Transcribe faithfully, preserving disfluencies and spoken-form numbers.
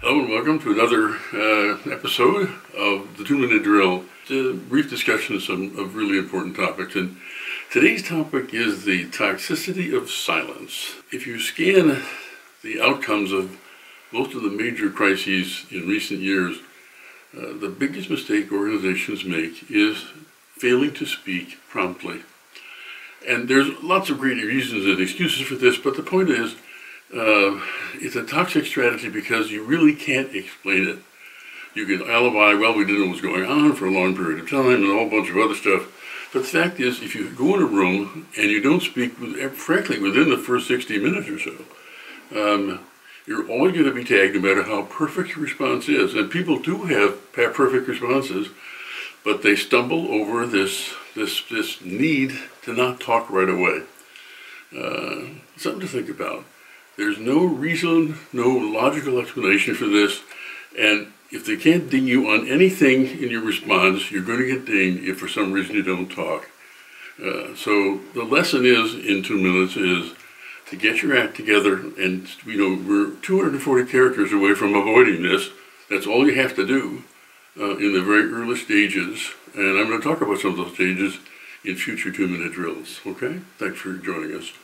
Hello and welcome to another uh, episode of the two-minute drill. It's a brief discussion of some of really important topics, and today's topic is the toxicity of silence. If you scan the outcomes of most of the major crises in recent years, uh, the biggest mistake organizations make is failing to speak promptly. And there's lots of great reasons and excuses for this, but the point is, Uh, it's a toxic strategy because you really can't explain it. You can alibi, well, we didn't know what was going on for a long period of time and a whole bunch of other stuff. But the fact is, if you go in a room and you don't speak, with, frankly, within the first sixty minutes or so, um, you're always going to be tagged no matter how perfect your response is. And people do have perfect responses, but they stumble over this, this, this need to not talk right away. Uh, something to think about. There's no reason, no logical explanation for this, and if they can't ding you on anything in your response, you're going to get dinged if for some reason you don't talk. Uh, so the lesson is, in two minutes, is to get your act together, and you know, we're two hundred forty characters away from avoiding this. That's all you have to do uh, in the very early stages, and I'm going to talk about some of those stages in future two-minute drills. Okay? Thanks for joining us.